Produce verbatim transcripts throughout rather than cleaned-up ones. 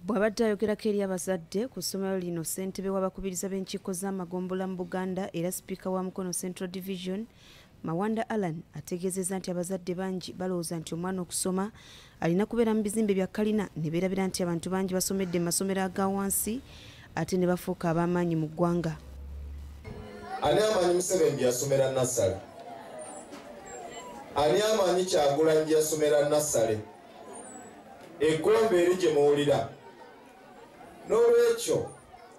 Bw'abadde ayogerako eri abazadde ku ssomero lino ssentebe w'abakubiriza b'enkiiko z'amagombola mu Buganda era sipiika wa Mukono Central Division Mawanda Alan ategeezezza nti abazadde bangi balowooza nti omwana okusoma alina kubeera mu bizimbe bya kalina ne beerabira nti abantu bangi basomedde mu masomero aga wansi ate ne bafuuka ab'amaanyi mu ggwanga. Ani amanyi Museveni yasomera Nassale? Ani amanyi Kyagulanyi yasomera Nassale? Eggombe eri gye muwulira. N'olwekyo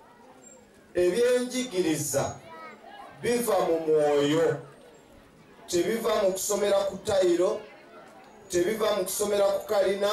ebyenjigiriza biva mu mwoyo, tebiva mu kusomera ku tayiro, tebiva mu kusomera ku kalina,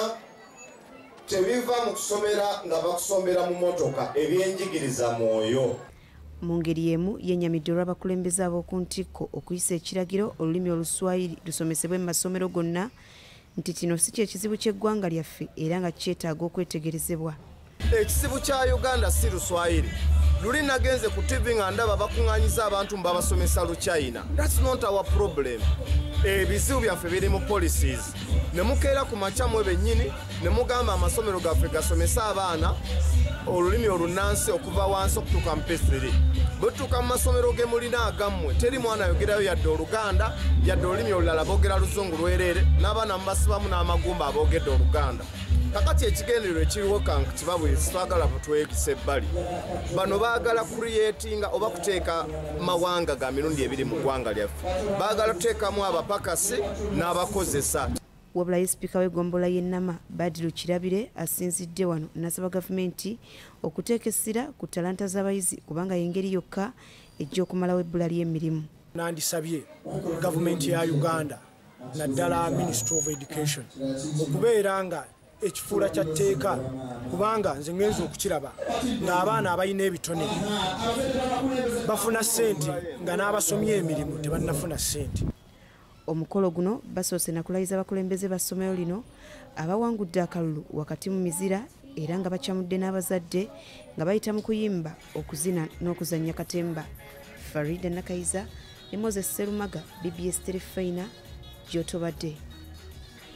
tebiva mu kusomera nga bakusomera mu motoka. Ebyenjigiriza mwoyo. Mu ngeri emu yennyamidde olw'abakulembeze ab'oku ntikko okuyisa ekiragiro olulimi Oluswayiri lusomesebwe mu masomero gonna nti kino si ky'ekizibu ky'eggwanga lyaffe era nga kyetaaga okwetegerezebwa. Ekizibu kya Uganda si Luswayiri. Luli nagenze ku T V nga ndaba bakuŋŋaanyiza abantu mbabasomesa Luchina. That's not our problem. Ebizibu byaffe biri mu policies. Ne mukeera ku makya mwe bennyini ne mugamba amasomero gaffe gasomesa abaana olulimi olunansi okuva wansi okutuuka mu P three. Bwe tutuuka mu masomero ge mulina agammwe teri mwana ayogerayo yadde Oluganda yadde olulimi olulala boogera Luzungu lwereere n'abaana mubasibamu n'amagumba aboogedde Oluganda. Kakati ekigendererwa ekiriwo kanku kibabuliriza twagala butwekisa ebbali. Bano baagala creatinga oba kuteeka mawanga ga mirundi ebiri mu ggwanga lyaffe. Baagala tuteekamu abapakasi n'abakozesa. Wabula sipiika w'eggombola y'e Nama Badru Kirabire asinzidde wano n'asaba gavumenti okuteeka essira ku talanta z'abayizi kubanga y'engeri yokka ejja okumalawo ebbula ly'emirimu. Nandisabye gavumenti ya Uganda naddala Ministry of Education okubeera nga ekifuula kya tteeka kubanga nze ngenza okukiraba ng'abaana abalina ebitone bafuna ssente nga n'abasomye emirimu tebannafuna ssente. Omukolo guno basoose nakulayiza abakulembeze ba ssomero lino abawangudde akalulu wakati mu mizira era nga bakyamudde n'abazadde nga bayita mu kuyimba, okuzina n'okuzannya katemba. Farida Nakayiza ne Moses Serumaga, B B S Telefina, gy'otobadde.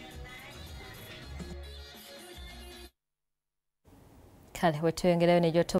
Kale wetuyongerayo ne